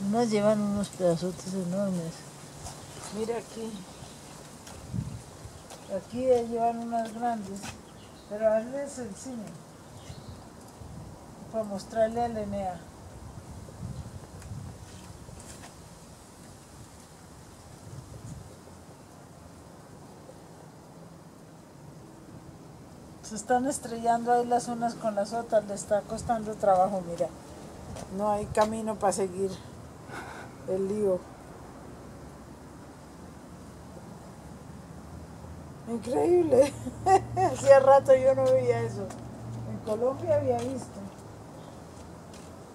Unas llevan unos pedazotes enormes. Mira aquí. Aquí llevan unas grandes. Pero hazles el cine. Para mostrarle a Lenea. Se están estrellando ahí las unas con las otras. Le está costando trabajo, mira. No hay camino para seguir el lío. Increíble. Hacía rato yo no veía eso. En Colombia había visto.